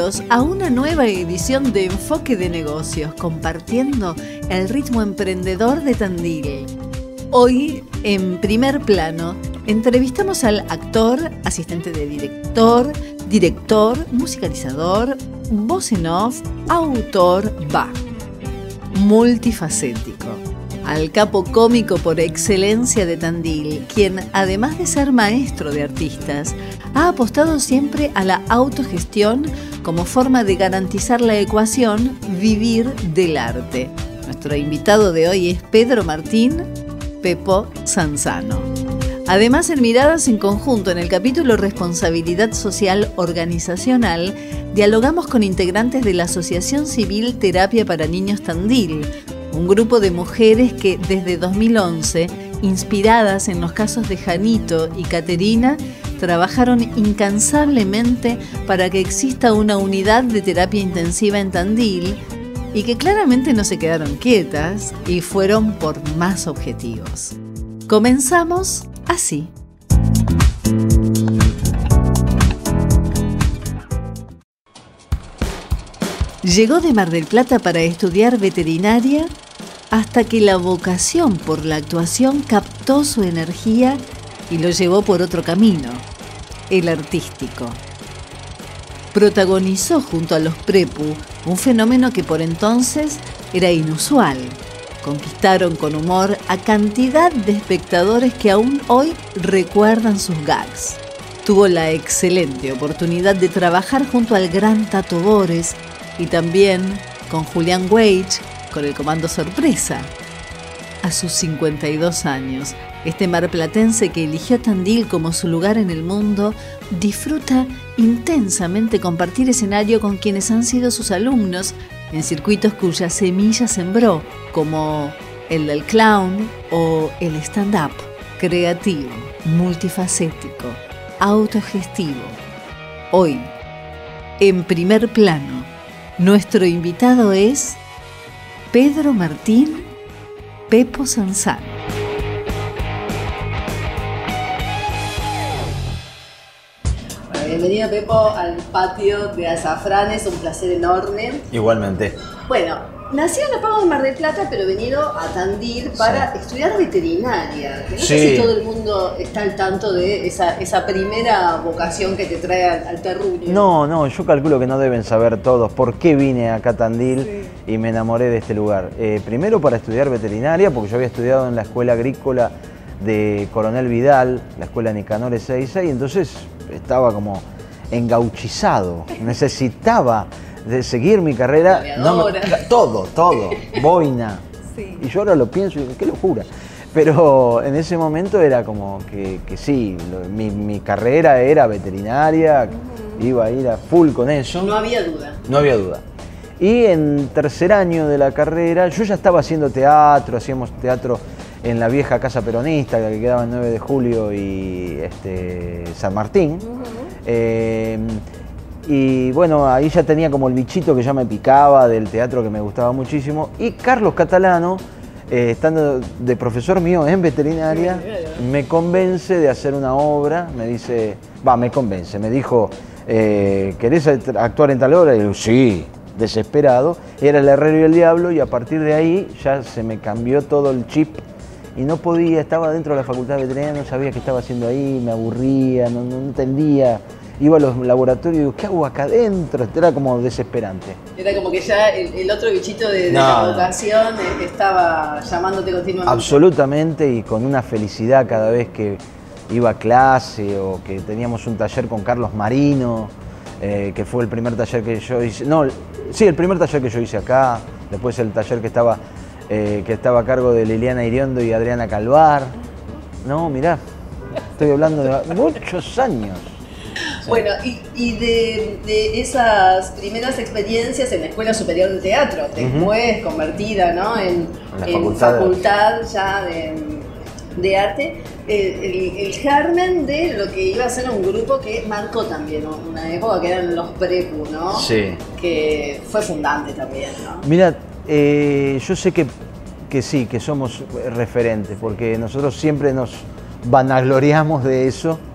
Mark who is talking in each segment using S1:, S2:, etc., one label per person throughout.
S1: Bienvenidos a una nueva edición de Enfoque de Negocios, compartiendo el ritmo emprendedor de Tandil. Hoy, en primer plano, entrevistamos al actor, asistente de director, musicalizador, voz en off, autor, multifacético. Al capo cómico por excelencia de Tandil, quien, además de ser maestro de artistas, ha apostado siempre a la autogestión como forma de garantizar la ecuación vivir del arte. Nuestro invitado de hoy es Pedro Martín, Pepo Sanzano. Además, en Miradas en Conjunto, en el capítulo Responsabilidad Social Organizacional, dialogamos con integrantes de la Asociación Civil Terapia para Niños Tandil, un grupo de mujeres que desde 2011, inspiradas en los casos de Janito y Caterina, trabajaron incansablemente para que exista una unidad de terapia intensiva en Tandil y que claramente no se quedaron quietas y fueron por más objetivos. Comenzamos así. Llegó de Mar del Plata para estudiar veterinaria hasta que la vocación por la actuación captó su energía y lo llevó por otro camino, el artístico. Protagonizó junto a los Prepu un fenómeno que por entonces era inusual. Conquistaron con humor a cantidad de espectadores que aún hoy recuerdan sus gags. Tuvo la excelente oportunidad de trabajar junto al gran Tato Bores y también con Julián Weich, con el Comando Sorpresa. A sus 52 años, este marplatense que eligió Tandil como su lugar en el mundo, disfruta intensamente compartir escenario con quienes han sido sus alumnos en circuitos cuya semilla sembró, como el del clown o el stand-up, creativo, multifacético, autogestivo. Hoy, en primer plano, nuestro invitado es Pedro Martín, Pepo Sanzano.
S2: Bienvenido, Pepo, al patio de Azafranes, un placer enorme.
S3: Igualmente.
S2: Bueno, nací en los Pagos de Mar del Plata, pero he venido a Tandil para estudiar veterinaria. No sé si todo el mundo está al tanto de esa primera vocación que te trae al terruño.
S3: No, yo calculo que no deben saber todos por qué vine acá a Tandil y me enamoré de este lugar. Primero para estudiar veterinaria, porque yo había estudiado en la Escuela Agrícola de Coronel Vidal, la Escuela Nicanor Ezeiza, y entonces estaba como engauchizado, necesitaba de seguir mi carrera, todo, boina. Sí. Y yo ahora lo pienso y digo, qué locura. Pero en ese momento era como que sí, mi carrera era veterinaria, iba a ir a full con eso.
S2: No había duda.
S3: No había duda. Y en tercer año de la carrera, yo ya estaba haciendo teatro, hacíamos teatro en la vieja casa peronista que quedaba en 9 de Julio y San Martín. Y bueno, ahí ya tenía como el bichito que ya me picaba del teatro que me gustaba muchísimo. Y Carlos Catalano, estando de profesor mío en veterinaria, me convence de hacer una obra, me dijo, ¿querés actuar en tal obra? Y yo, sí, desesperado. Era El Herrero y el Diablo, y a partir de ahí ya se me cambió todo el chip. Y no podía, estaba dentro de la facultad de veterinaria, no sabía qué estaba haciendo ahí, me aburría, no entendía. Iba a los laboratorios y digo, ¿qué hago acá adentro? Era como desesperante.
S2: Era como que ya el otro bichito de la vocación estaba llamándote continuamente.
S3: Absolutamente, y con una felicidad cada vez que iba a clase o que teníamos un taller con Carlos Marino, que fue el primer taller que yo hice. El primer taller que yo hice acá, después el taller que estaba a cargo de Liliana Iriondo y Adriana Calvar. No, mirá, estoy hablando de muchos años.
S2: Bueno, y de esas primeras experiencias en la Escuela Superior de Teatro, después convertida, ¿no, en facultad ya de arte, el germen de lo que iba a ser un grupo que marcó también, ¿no?, una época, que eran los Prepu, ¿no?
S3: Sí.
S2: Que fue fundante también, ¿no?
S3: Mira, yo sé que sí, que somos referentes, porque nosotros siempre nos vanagloriamos de eso.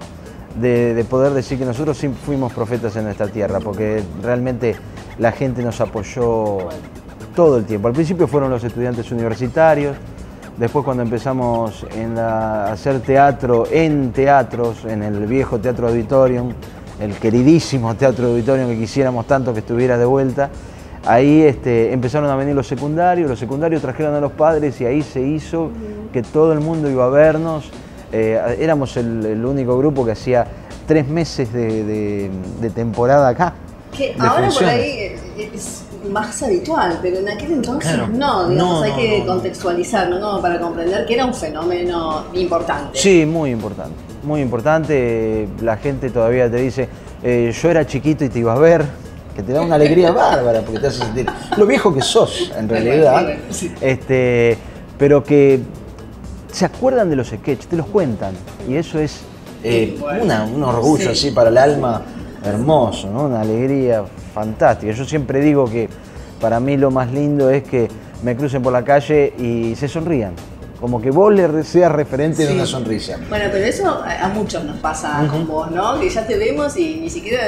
S3: de poder decir que nosotros sí fuimos profetas en nuestra tierra, porque realmente la gente nos apoyó todo el tiempo. Al principio fueron los estudiantes universitarios, después cuando empezamos a hacer teatro en teatros, en el viejo Teatro Auditorium, el queridísimo Teatro Auditorium que quisiéramos tanto que estuviera de vuelta, ahí empezaron a venir los secundarios trajeron a los padres y ahí se hizo que todo el mundo iba a vernos. Éramos el único grupo que hacía 3 meses de temporada acá.
S2: Que ahora funciones. Por ahí es más habitual, pero en aquel entonces claro. No, digamos, hay que contextualizarlo, ¿no? Para comprender que era un fenómeno importante.
S3: Sí, muy importante, muy importante. La gente todavía te dice, yo era chiquito y te iba a ver, que te da una alegría bárbara, porque te hace sentir lo viejo que sos, en realidad. Sí. Pero que se acuerdan de los sketches, te los cuentan, y eso es un orgullo sí. Así para el alma hermoso, ¿no? Una alegría fantástica. Yo siempre digo que para mí lo más lindo es que me crucen por la calle y se sonrían. Como que vos le seas referente de una sonrisa.
S2: Bueno, pero eso a muchos nos pasa con vos, ¿no? Que ya te vemos y ni siquiera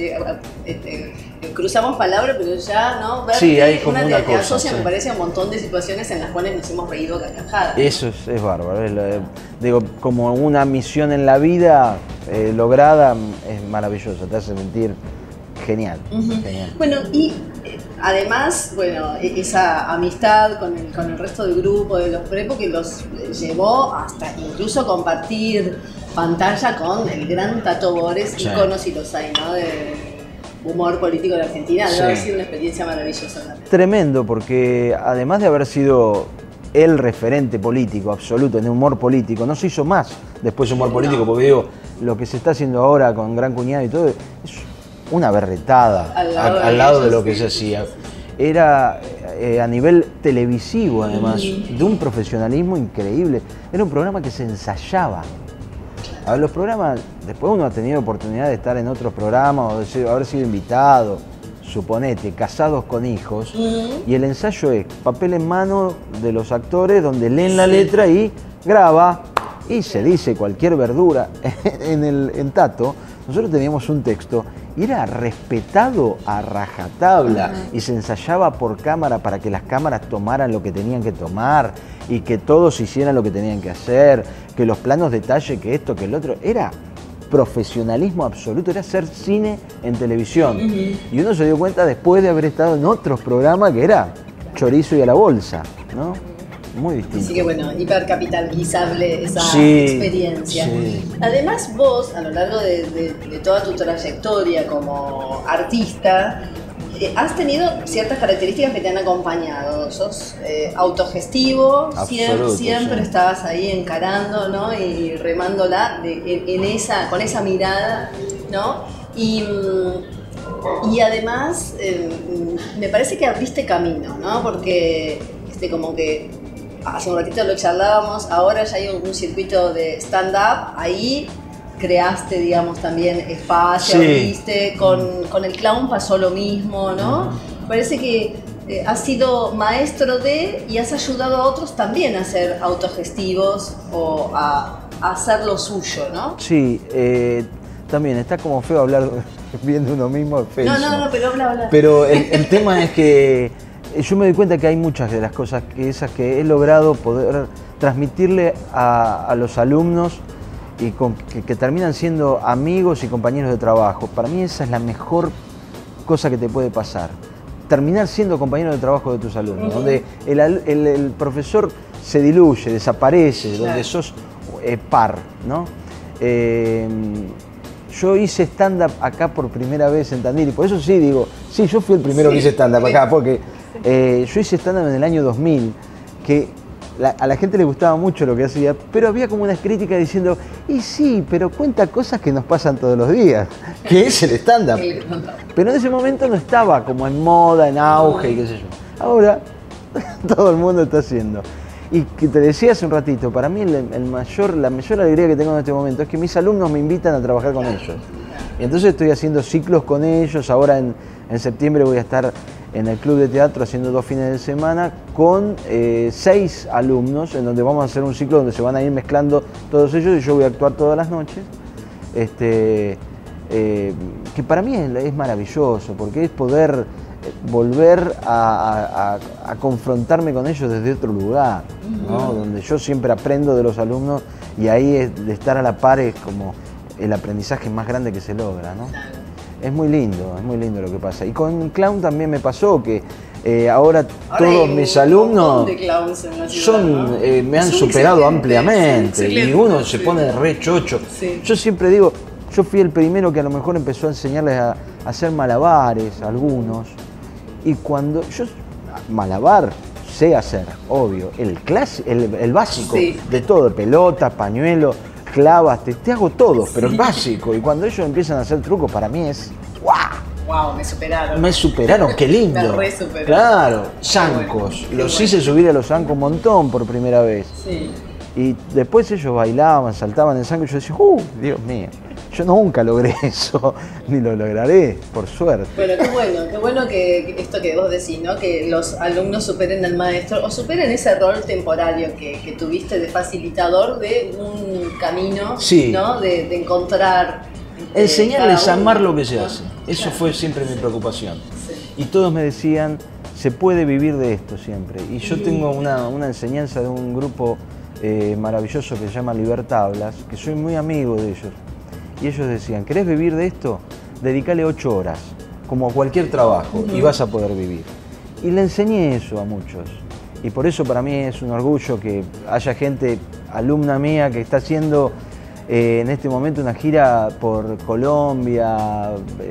S2: cruzamos palabras, pero ya, ¿no? Verte,
S3: sí, hay como una
S2: te asocia, sí. Me parece, a un montón de situaciones en las cuales nos hemos reído carcajadas.
S3: Eso es bárbaro. Digo, como una misión en la vida lograda es maravilloso, te hace sentir genial. Genial.
S2: Bueno, y además, bueno, esa amistad con el resto del grupo de los prepo que los llevó hasta incluso compartir pantalla con el gran Tato Bores, sí. Ícono si los hay, ¿no? De humor político de Argentina. Debe haber sido una experiencia maravillosa también.
S3: Tremendo, porque además de haber sido el referente político absoluto en el humor político, no se hizo más después humor político, porque digo, lo que se está haciendo ahora con Gran Cuñado y todo, es una berretada al lado de lo que se hacía. Era a nivel televisivo, además, de un profesionalismo increíble. Era un programa que se ensayaba. A ver, los programas, después uno ha tenido oportunidad de estar en otros programas o de haber sido invitado, suponete, Casados con Hijos, y el ensayo es papel en mano de los actores donde leen la letra y graba y se dice cualquier verdura. En Tato nosotros teníamos un texto y era respetado a rajatabla y se ensayaba por cámara para que las cámaras tomaran lo que tenían que tomar y que todos hicieran lo que tenían que hacer, que los planos detalle, que esto, que el otro. Era profesionalismo absoluto, era hacer cine en televisión. Y uno se dio cuenta después de haber estado en otros programas que era chorizo y a la bolsa, ¿no? Muy distinto.
S2: Así que bueno, hipercapitalizable esa experiencia. Sí. Además vos, a lo largo de toda tu trayectoria como artista, has tenido ciertas características que te han acompañado. Sos autogestivo, siempre estabas ahí encarando, ¿no? Y remándola con esa mirada, ¿no? Y además me parece que abriste camino, ¿no? Porque como que hace un ratito lo charlábamos, ahora ya hay un circuito de stand-up, ahí creaste, digamos, también espacio, viste, con el clown pasó lo mismo, ¿no? Parece que has sido maestro y has ayudado a otros también a ser autogestivos o a hacer lo suyo, ¿no?
S3: Sí, también está como feo hablar viendo uno mismo, es feo.
S2: No, pero habla.
S3: Pero el tema es que yo me doy cuenta que hay muchas de las cosas que he logrado poder transmitirle a los alumnos y que terminan siendo amigos y compañeros de trabajo. Para mí esa es la mejor cosa que te puede pasar. Terminar siendo compañero de trabajo de tus alumnos, donde el profesor se diluye, desaparece, donde sos par, ¿no? Yo hice stand-up acá por primera vez en Tandil y por eso sí digo, sí, yo fui el primero que hice stand-up acá, porque yo hice stand-up en el año 2000, que a la gente le gustaba mucho lo que hacía, pero había como una crítica diciendo, y sí, pero cuenta cosas que nos pasan todos los días, que es el stand-up. Pero en ese momento no estaba como en moda, en auge y qué sé yo. Ahora todo el mundo está haciendo. Y que te decía hace un ratito, para mí la mayor alegría que tengo en este momento es que mis alumnos me invitan a trabajar con ellos. Y entonces estoy haciendo ciclos con ellos, ahora en septiembre voy a estar en el club de teatro haciendo 2 fines de semana con 6 alumnos, en donde vamos a hacer un ciclo donde se van a ir mezclando todos ellos y yo voy a actuar todas las noches. que para mí es maravilloso, porque es poder volver a confrontarme con ellos desde otro lugar, ¿no? Donde yo siempre aprendo de los alumnos y ahí de estar a la par es como el aprendizaje más grande que se logra, ¿no? Es muy lindo lo que pasa. Y con clown también me pasó que ahora todos mis alumnos me han superado ampliamente y uno se pone re chocho. Sí. Yo siempre digo, yo fui el primero que a lo mejor empezó a enseñarles a hacer malabares a algunos. Y cuando yo, malabar sé hacer, obvio, el básico de todo, pelota, pañuelo, clavas, te hago todo, pero el básico. Y cuando ellos empiezan a hacer trucos, para mí es ¡guau!
S2: ¡Wow! Me superaron.
S3: Me superaron, qué lindo.
S2: Me re superaron.
S3: Claro, zancos. Los hice subir a los zancos un montón por primera vez. Sí. Y después ellos bailaban, saltaban en zanco y yo decía, Dios mío. Yo nunca logré eso, ni lo lograré, por suerte.
S2: Bueno, qué bueno que esto que vos decís, ¿no? Que los alumnos superen al maestro o superen ese rol temporario que tuviste de facilitador de un camino, sí, ¿no? De encontrar...
S3: Enseñarles a amar lo que se hace. Eso fue siempre mi preocupación. Sí. Y todos me decían, se puede vivir de esto siempre. Y yo tengo una enseñanza de un grupo maravilloso que se llama Libertablas, que soy muy amigo de ellos. Y ellos decían, ¿querés vivir de esto? Dedicale 8 horas, como a cualquier trabajo, y vas a poder vivir. Y le enseñé eso a muchos. Y por eso para mí es un orgullo que haya gente, alumna mía, que está haciendo en este momento una gira por Colombia,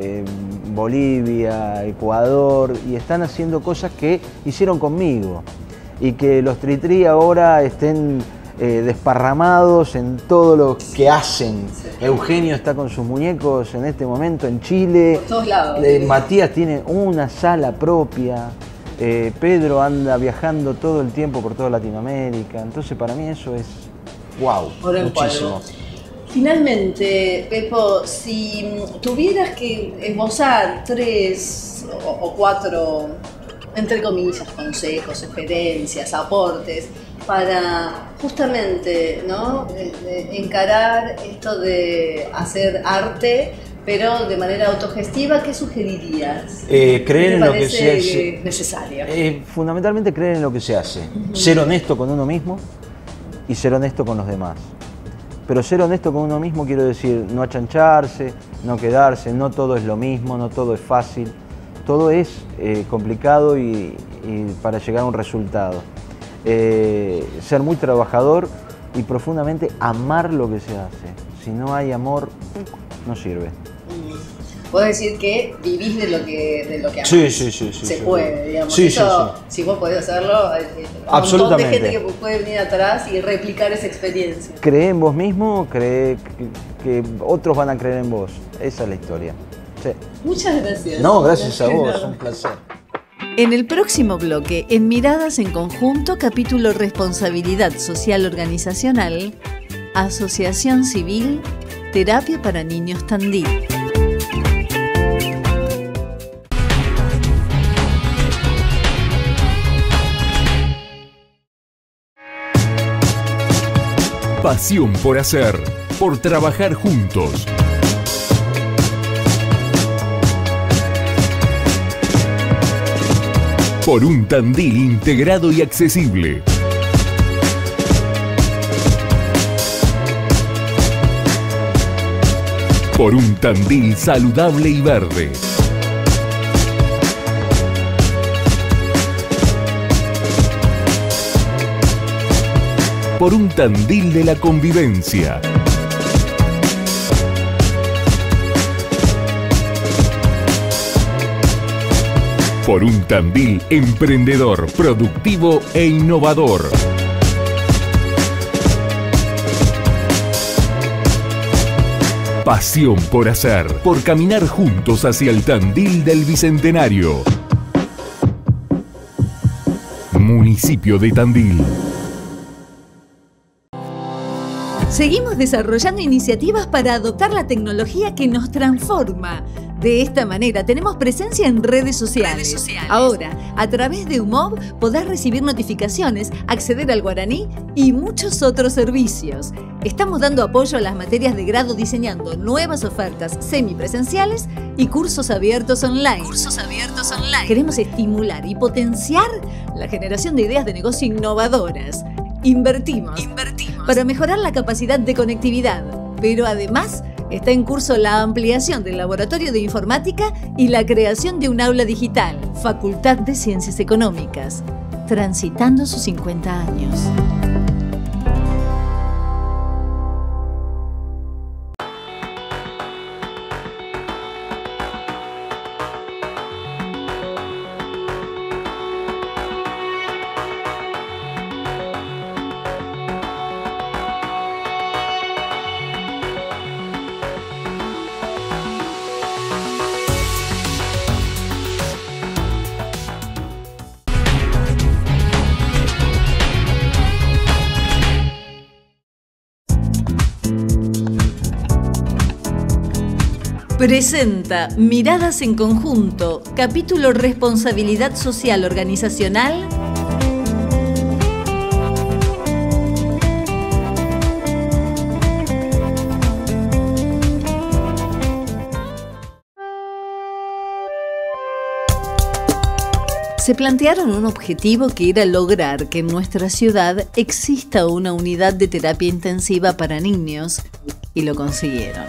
S3: Bolivia, Ecuador, y están haciendo cosas que hicieron conmigo. Y que los Tritri ahora estén desparramados en todo lo que hacen. Sí. Eugenio está con sus muñecos en este momento en Chile.
S2: Por todos lados.
S3: Matías tiene una sala propia. Pedro anda viajando todo el tiempo por toda Latinoamérica. Entonces para mí eso es wow, muchísimo.
S2: Finalmente, Pepo, si tuvieras que esbozar 3 o 4, entre comillas, consejos, sugerencias, aportes, para justamente, ¿no? Encarar esto de hacer arte, pero de manera autogestiva, ¿qué sugerirías?
S3: Creer en lo que se hace.
S2: Necesario.
S3: Fundamentalmente creer en lo que se hace. Ser honesto con uno mismo y ser honesto con los demás. Pero ser honesto con uno mismo quiero decir no achancharse, no quedarse, no todo es lo mismo, no todo es fácil. Todo es complicado y para llegar a un resultado. Ser muy trabajador y profundamente amar lo que se hace. Si no hay amor, no sirve.
S2: Puedo decir que vivís de lo que amás.
S3: Sí.
S2: Se puede, digamos.
S3: Sí,
S2: eso, sí. Si vos podés hacerlo, hay un montón de gente que puede venir atrás y replicar esa experiencia.
S3: Cree en vos mismo, cree que otros van a creer en vos. Esa es la historia. Sí.
S2: Muchas gracias.
S3: No, gracias a vos, un placer.
S1: En el próximo bloque, en Miradas en Conjunto, capítulo Responsabilidad Social Organizacional, Asociación Civil, Terapia para Niños Tandil.
S4: Pasión por hacer, por trabajar juntos. Por un Tandil integrado y accesible. Por un Tandil saludable y verde. Por un Tandil de la convivencia. Por un Tandil emprendedor, productivo e innovador. Pasión por hacer, por caminar juntos hacia el Tandil del Bicentenario. Municipio de Tandil.
S1: Seguimos desarrollando iniciativas para adoptar la tecnología que nos transforma, De esta manera tenemos presencia en redes sociales. Ahora, a través de UMOB podés recibir notificaciones, acceder al guaraní y muchos otros servicios. Estamos dando apoyo a las materias de grado diseñando nuevas ofertas semipresenciales y cursos abiertos online. Queremos estimular y potenciar la generación de ideas de negocio innovadoras. Invertimos para mejorar la capacidad de conectividad, pero además está en curso la ampliación del laboratorio de informática y la creación de un aula digital. Facultad de Ciencias Económicas, transitando sus 50 años. Presenta Miradas en Conjunto, capítulo Responsabilidad Social Organizacional. Se plantearon un objetivo que era lograr que en nuestra ciudad exista una unidad de terapia intensiva para niños y lo consiguieron.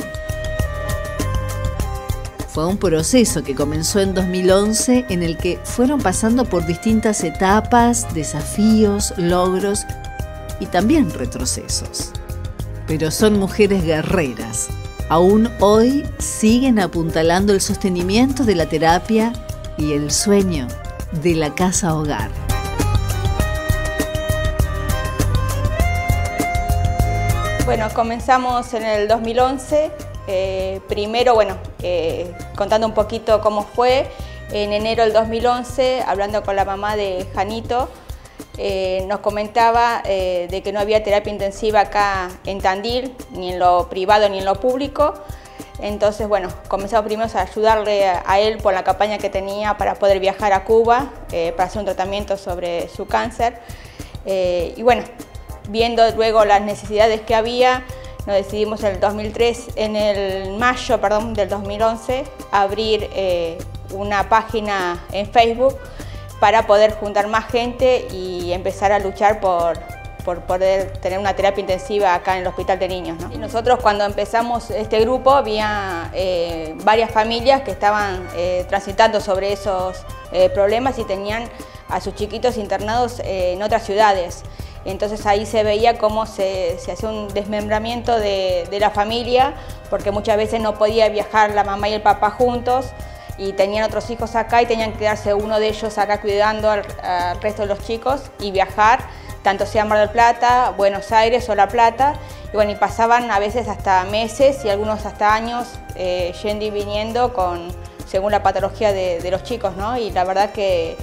S1: Fue un proceso que comenzó en 2011 en el que fueron pasando por distintas etapas, desafíos, logros y también retrocesos. Pero son mujeres guerreras. Aún hoy siguen apuntalando el sostenimiento de la terapia y el sueño de la casa hogar.
S5: Bueno, comenzamos en el 2011. Primero, contando un poquito cómo fue, en enero del 2011, hablando con la mamá de Janito, nos comentaba de que no había terapia intensiva acá en Tandil, ni en lo privado ni en lo público. Entonces, bueno, comenzamos primero a ayudarle a él por la campaña que tenía para poder viajar a Cuba para hacer un tratamiento sobre su cáncer. Y bueno, viendo luego las necesidades que había, nos decidimos en el mayo del 2011 abrir una página en Facebook para poder juntar más gente y empezar a luchar por poder tener una terapia intensiva acá en el Hospital de Niños, ¿no? Y nosotros cuando empezamos este grupo había varias familias que estaban transitando sobre esos problemas y tenían a sus chiquitos internados en otras ciudades. Entonces ahí se veía cómo se hacía un desmembramiento de la familia, porque muchas veces no podía viajar la mamá y el papá juntos y tenían otros hijos acá y tenían que quedarse uno de ellos acá cuidando al resto de los chicos y viajar, tanto sea Mar del Plata, Buenos Aires o La Plata. Y bueno, y pasaban a veces hasta meses y algunos hasta años yendo y viniendo según la patología de los chicos, ¿no? Y la verdad que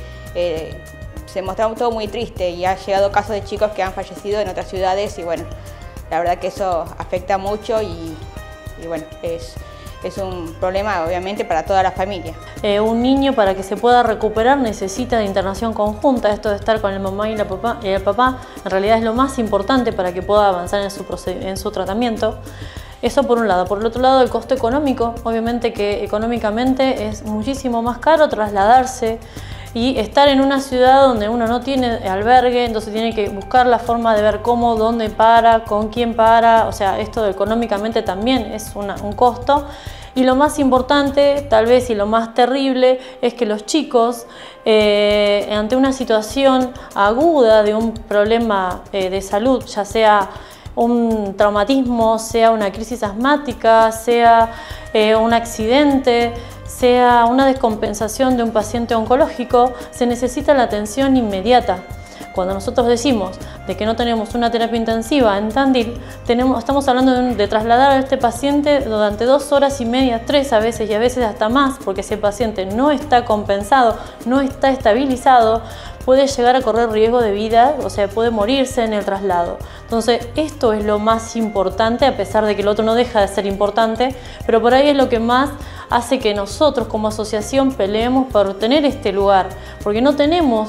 S5: se mostraba todo muy triste y ha llegado casos de chicos que han fallecido en otras ciudades y bueno, la verdad que eso afecta mucho y bueno, es un problema obviamente para toda la familia.
S6: Un niño para que se pueda recuperar necesita de internación conjunta, esto de estar con el mamá y el papá en realidad es lo más importante para que pueda avanzar en su tratamiento. Eso por un lado. Por el otro lado, el costo económico, obviamente que económicamente es muchísimo más caro trasladarse y estar en una ciudad donde uno no tiene albergue, entonces tiene que buscar la forma de ver cómo, dónde para, con quién para, o sea, esto económicamente también es un costo. Y lo más importante, tal vez, y lo más terrible, es que los chicos, ante una situación aguda de un problema de salud, ya sea un traumatismo, sea una crisis asmática, sea un accidente, sea una descompensación de un paciente oncológico, se necesita la atención inmediata. Cuando nosotros decimos de que no tenemos una terapia intensiva en Tandil, estamos hablando de trasladar a este paciente durante 2 horas y media, 3 a veces y a veces hasta más, porque si el paciente no está compensado, no está estabilizado, puede llegar a correr riesgo de vida, o sea, puede morirse en el traslado. Entonces, esto es lo más importante, a pesar de que el otro no deja de ser importante, pero por ahí es lo que más hace que nosotros como asociación peleemos por tener este lugar, porque no tenemos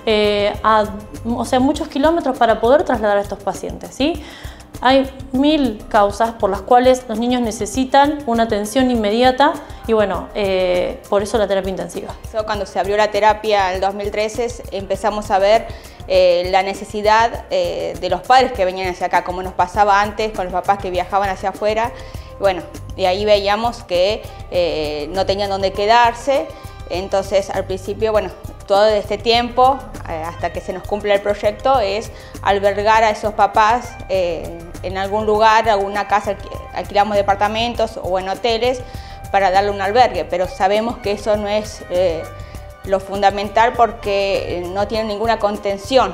S6: muchos kilómetros para poder trasladar a estos pacientes, ¿sí? Hay 1000 causas por las cuales los niños necesitan una atención inmediata y bueno, por eso la terapia intensiva.
S5: Cuando se abrió la terapia en el 2013 empezamos a ver la necesidad de los padres que venían hacia acá, como nos pasaba antes con los papás que viajaban hacia afuera. Bueno, y ahí veíamos que no tenían dónde quedarse, entonces al principio, bueno, todo este tiempo, hasta que se nos cumpla el proyecto, es albergar a esos papás en algún lugar, alguna casa, alquilamos departamentos o en hoteles para darle un albergue, pero sabemos que eso no es lo fundamental porque no tienen ninguna contención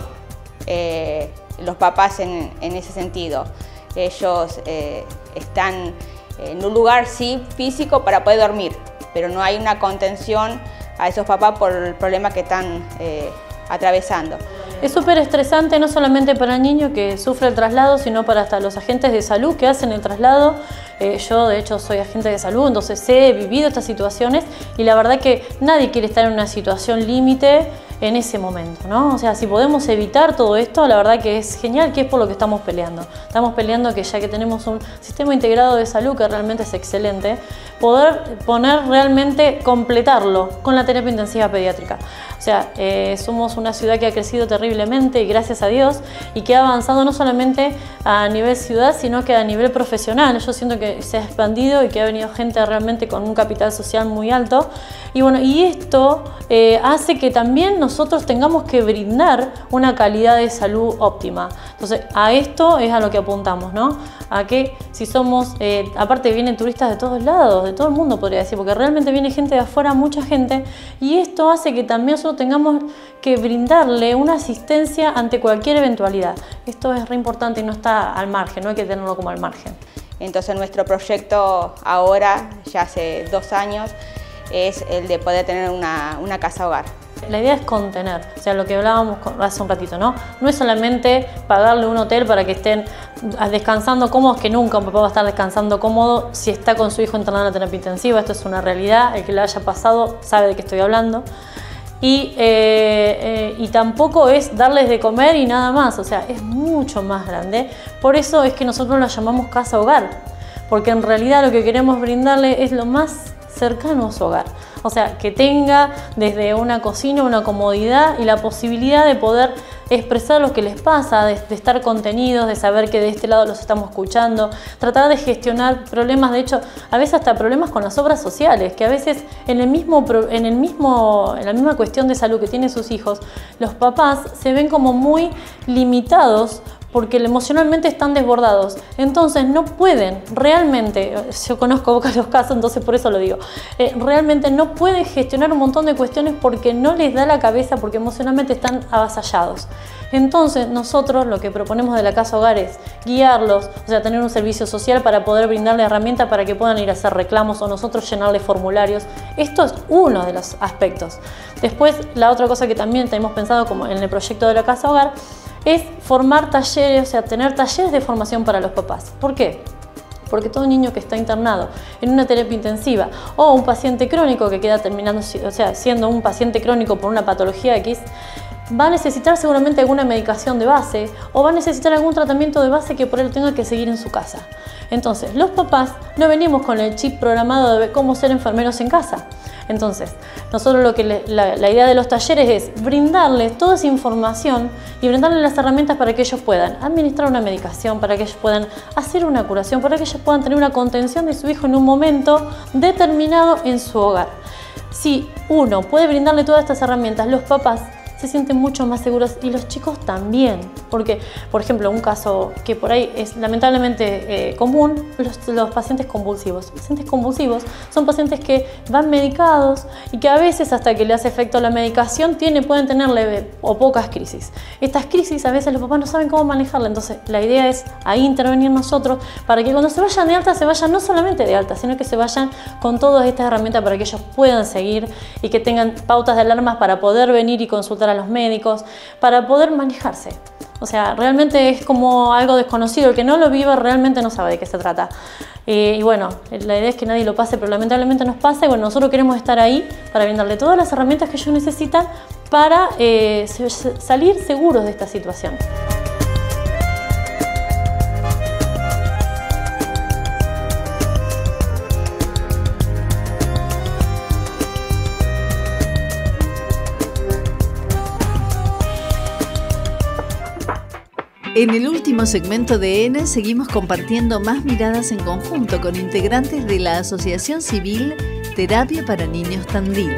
S5: los papás en ese sentido. Ellos están en un lugar sí físico para poder dormir, pero no hay una contención a esos papás por el problema que están atravesando.
S6: Es súper estresante no solamente para el niño que sufre el traslado, sino para hasta los agentes de salud que hacen el traslado. Yo de hecho soy agente de salud, entonces he vivido estas situaciones y la verdad que nadie quiere estar en una situación límite en ese momento, ¿no? O sea, si podemos evitar todo esto, la verdad que es genial, que es por lo que estamos peleando. Estamos peleando que ya que tenemos un sistema integrado de salud que realmente es excelente, poder realmente completarlo con la terapia intensiva pediátrica. O sea, somos una ciudad que ha crecido terriblemente y gracias a Dios y que ha avanzado no solamente a nivel ciudad, sino que a nivel profesional. Yo siento que se ha expandido y que ha venido gente realmente con un capital social muy alto. Y bueno, y esto hace que también nosotros tengamos que brindar una calidad de salud óptima. Entonces, a esto es a lo que apuntamos, ¿no? A que si somos, aparte vienen turistas de todos lados, de todo el mundo podría decir, porque realmente viene gente de afuera, mucha gente, y esto hace que también nosotros tengamos que brindarle una asistencia ante cualquier eventualidad. Esto es re importante y no está al margen, no hay que tenerlo como al margen.
S5: Entonces nuestro proyecto ahora, ya hace 2 años, es el de poder tener una casa hogar.
S6: La idea es contener, o sea, lo que hablábamos hace un ratito, ¿no? No es solamente pagarle un hotel para que estén descansando cómodos, que nunca un papá va a estar descansando cómodo si está con su hijo internado en la terapia intensiva. Esto es una realidad, el que lo haya pasado sabe de qué estoy hablando. Y tampoco es darles de comer y nada más, o sea, es mucho más grande. Por eso es que nosotros la llamamos casa hogar, porque en realidad lo que queremos brindarle es lo más cercano a su hogar. O sea, que tenga desde una cocina, una comodidad y la posibilidad de poder expresar lo que les pasa, de estar contenidos, de saber que de este lado los estamos escuchando, tratar de gestionar problemas, de hecho, a veces hasta problemas con las obras sociales, que a veces en la misma cuestión de salud que tienen sus hijos, los papás se ven como muy limitados porque emocionalmente están desbordados, entonces no pueden realmente, yo conozco pocos los casos, entonces por eso lo digo, realmente no pueden gestionar un montón de cuestiones porque no les da la cabeza, porque emocionalmente están avasallados. Entonces nosotros lo que proponemos de la casa hogar es guiarlos, o sea, tener un servicio social para poder brindarles herramientas para que puedan ir a hacer reclamos o nosotros llenarles formularios. Esto es uno de los aspectos. Después, la otra cosa que también tenemos pensado como en el proyecto de la casa hogar es formar talleres, o sea, tener talleres de formación para los papás. ¿Por qué? Porque todo niño que está internado en una terapia intensiva o un paciente crónico que queda terminando, o sea, siendo un paciente crónico por una patología X, va a necesitar seguramente alguna medicación de base o va a necesitar algún tratamiento de base que por él tenga que seguir en su casa. Entonces, los papás no venimos con el chip programado de cómo ser enfermeros en casa. Entonces, nosotros la idea de los talleres es brindarles toda esa información y brindarles las herramientas para que ellos puedan administrar una medicación, para que ellos puedan hacer una curación, para que ellos puedan tener una contención de su hijo en un momento determinado en su hogar. Si uno puede brindarle todas estas herramientas, los papás se sienten mucho más seguros y los chicos también, porque, por ejemplo, un caso que por ahí es lamentablemente común, los pacientes convulsivos. Los pacientes convulsivos son pacientes que van medicados y que a veces hasta que le hace efecto la medicación pueden tener leve o pocas crisis. Estas crisis a veces los papás no saben cómo manejarla, entonces la idea es ahí intervenir nosotros para que cuando se vayan de alta, se vayan no solamente de alta, sino que se vayan con todas estas herramientas para que ellos puedan seguir y que tengan pautas de alarmas para poder venir y consultar a los médicos, para poder manejarse. O sea, realmente es como algo desconocido. El que no lo vive realmente no sabe de qué se trata. Y bueno, la idea es que nadie lo pase, pero lamentablemente nos pasa. Y bueno, nosotros queremos estar ahí para brindarle todas las herramientas que ellos necesitan para salir seguros de esta situación.
S1: En el último segmento de ENE seguimos compartiendo más miradas en conjunto con integrantes de la Asociación Civil Terapia para Niños Tandil.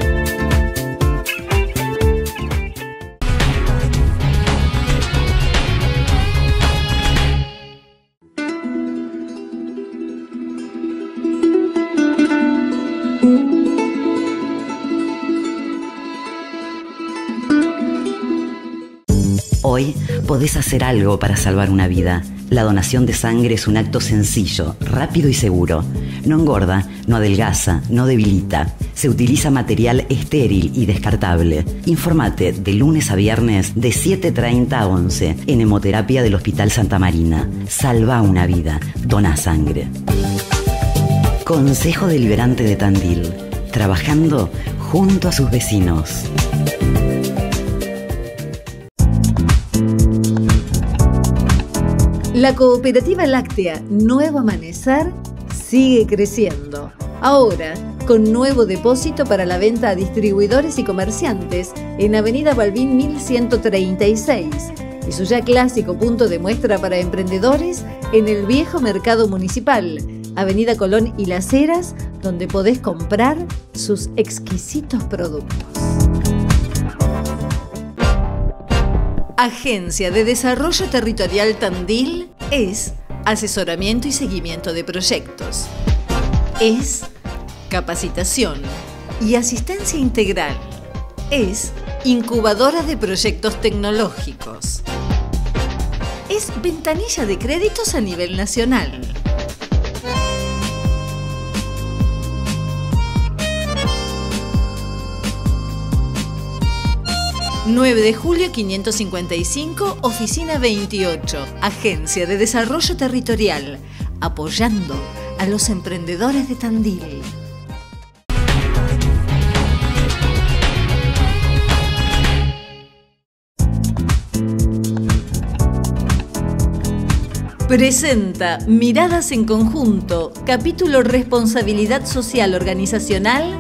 S7: Hoy podés hacer algo para salvar una vida. La donación de sangre es un acto sencillo, rápido y seguro. No engorda, no adelgaza, no debilita. Se utiliza material estéril y descartable. Infórmate de lunes a viernes de 7:30 a 11 en Hemoterapia del Hospital Santa Marina. Salva una vida. Dona sangre. Consejo Deliberante de Tandil. Trabajando junto a sus vecinos.
S1: La cooperativa láctea Nuevo Amanecer sigue creciendo. Ahora, con nuevo depósito para la venta a distribuidores y comerciantes en Avenida Balbín 1136 y su ya clásico punto de muestra para emprendedores en el viejo mercado municipal, Avenida Colón y Las Heras, donde podés comprar sus exquisitos productos. Agencia de Desarrollo Territorial Tandil es asesoramiento y seguimiento de proyectos. Es capacitación y asistencia integral. Es incubadora de proyectos tecnológicos. Es ventanilla de créditos a nivel nacional. ...9 de julio 555, oficina 28, Agencia de Desarrollo Territorial, apoyando a los emprendedores de Tandil. Presenta Miradas en Conjunto, capítulo Responsabilidad Social Organizacional.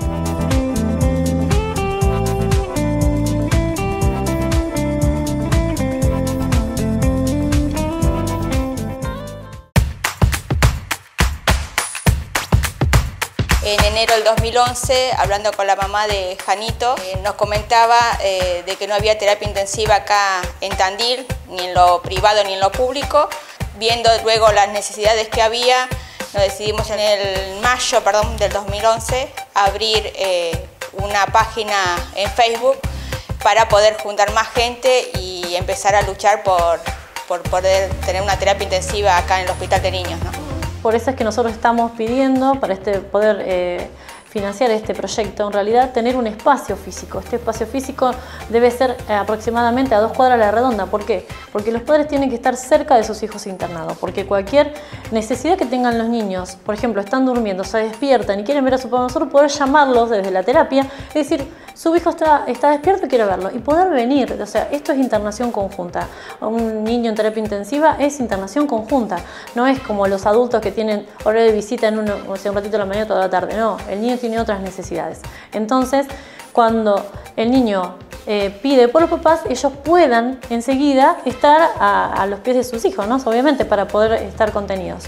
S5: En enero del 2011, hablando con la mamá de Janito, nos comentaba de que no había terapia intensiva acá en Tandil, ni en lo privado ni en lo público. Viendo luego las necesidades que había, nos decidimos en el mayo del 2011 abrir una página en Facebook para poder juntar más gente y empezar a luchar por poder tener una terapia intensiva acá en el Hospital de Niños, ¿no?
S6: Por eso es que nosotros estamos pidiendo, para poder financiar este proyecto, en realidad tener un espacio físico. Este espacio físico debe ser aproximadamente a 2 cuadras a la redonda. ¿Por qué? Porque los padres tienen que estar cerca de sus hijos internados, porque cualquier necesidad que tengan los niños, por ejemplo, están durmiendo, se despiertan y quieren ver a su papá, nosotros poder llamarlos desde la terapia y decir, su hijo está despierto y quiere verlo, y poder venir. O sea, esto es internación conjunta. Un niño en terapia intensiva es internación conjunta, no es como los adultos que tienen horario de visita en un ratito de la mañana, toda la tarde. No, el niño tiene otras necesidades. Entonces, cuando el niño pide por los papás, ellos puedan enseguida estar a los pies de sus hijos, ¿no? Obviamente, para poder estar contenidos.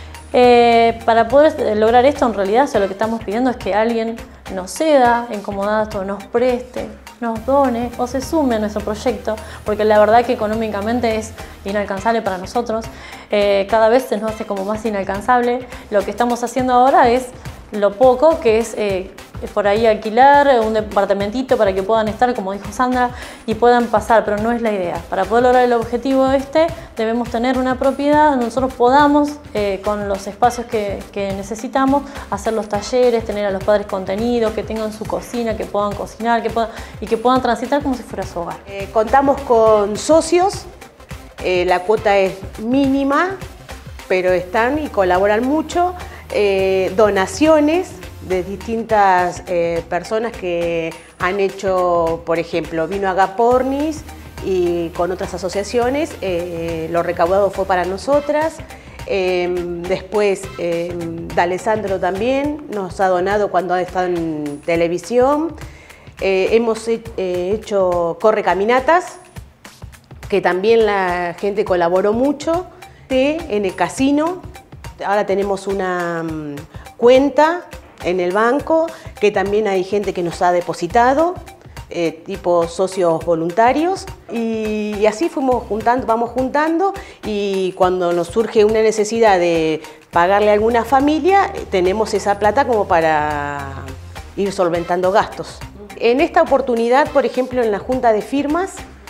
S6: Para poder lograr esto, en realidad, lo que estamos pidiendo es que alguien nos ceda en comodato, nos preste, nos done o se sume a nuestro proyecto, porque la verdad que económicamente es inalcanzable para nosotros. Cada vez se nos hace como más inalcanzable. Lo que estamos haciendo ahora es lo poco, que es por ahí alquilar un departamentito para que puedan estar, como dijo Sandra, y puedan pasar, pero no es la idea. Para poder lograr el objetivo debemos tener una propiedad donde nosotros podamos, con los espacios que necesitamos, hacer los talleres, tener a los padres contenido, que tengan su cocina, que puedan cocinar, que puedan transitar como si fuera su hogar.
S8: Contamos con socios La cuota es mínima, pero están y colaboran mucho. Donaciones de distintas personas que han hecho, por ejemplo, vino Agapornis y con otras asociaciones, lo recaudado fue para nosotras. Después, D'Alessandro también nos ha donado cuando ha estado en televisión. Hemos hecho correcaminatas, que también la gente colaboró mucho. En el casino, ahora tenemos una cuenta en el banco, que también hay gente que nos ha depositado, tipo socios voluntarios, y así vamos juntando, y cuando nos surge una necesidad de pagarle a alguna familia, tenemos esa plata como para ir solventando gastos. En esta oportunidad, por ejemplo, en la junta de firmas,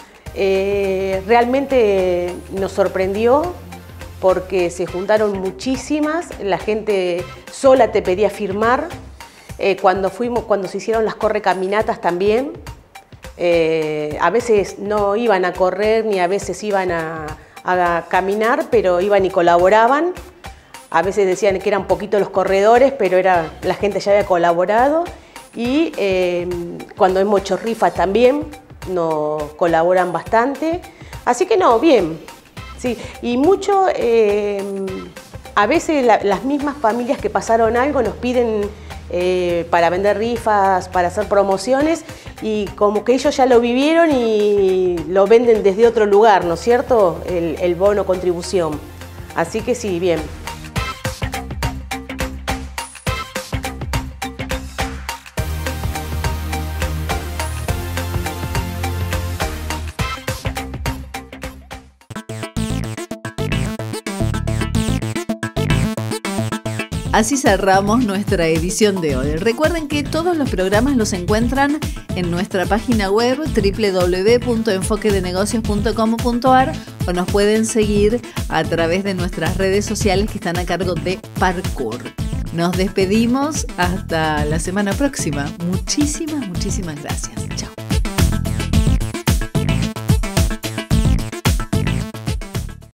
S8: realmente nos sorprendió porque se juntaron muchísimas, la gente sola te pedía firmar. Cuando se hicieron las correcaminatas también, a veces no iban a correr ni a veces iban a caminar, pero iban y colaboraban. A veces decían que eran poquitos los corredores, pero la gente ya había colaborado. Y cuando hemos hecho rifas también nos colaboran bastante. Así que no, bien. Sí, y mucho, a veces las mismas familias que pasaron algo nos piden para vender rifas, para hacer promociones, y como que ellos ya lo vivieron y lo venden desde otro lugar, ¿no es cierto? El bono contribución. Así que sí, bien.
S1: Así cerramos nuestra edición de hoy. Recuerden que todos los programas los encuentran en nuestra página web www.enfoquedenegocios.com.ar o nos pueden seguir a través de nuestras redes sociales que están a cargo de Parkour. Nos despedimos hasta la semana próxima. Muchísimas gracias.